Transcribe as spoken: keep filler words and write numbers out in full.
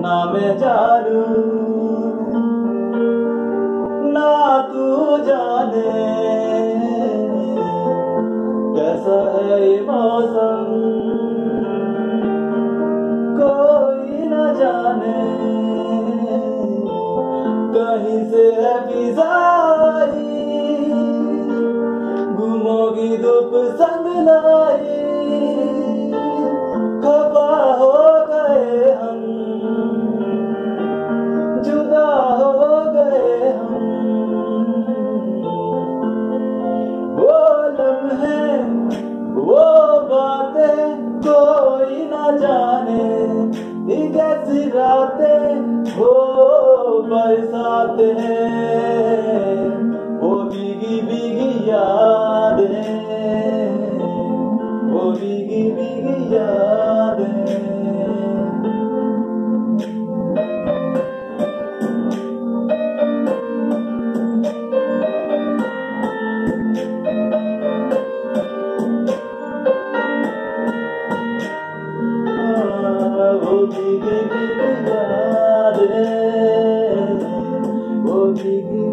ना मैं जानू ना तू जाने कैसा है ये मौसम, कोई न जाने कहीं से है फिजाई, घूमोगी धूप संग लाई, खफा हो गए हम, जुदा हो गए हम। वो लम्हे वो बातें कोई न जाने, कैसी रातें हो बरसाते हैं, वो भीगी भीगी यादें, वो भीगी भीगी यादें। वो भीगी भीगी यादें, वो भीगी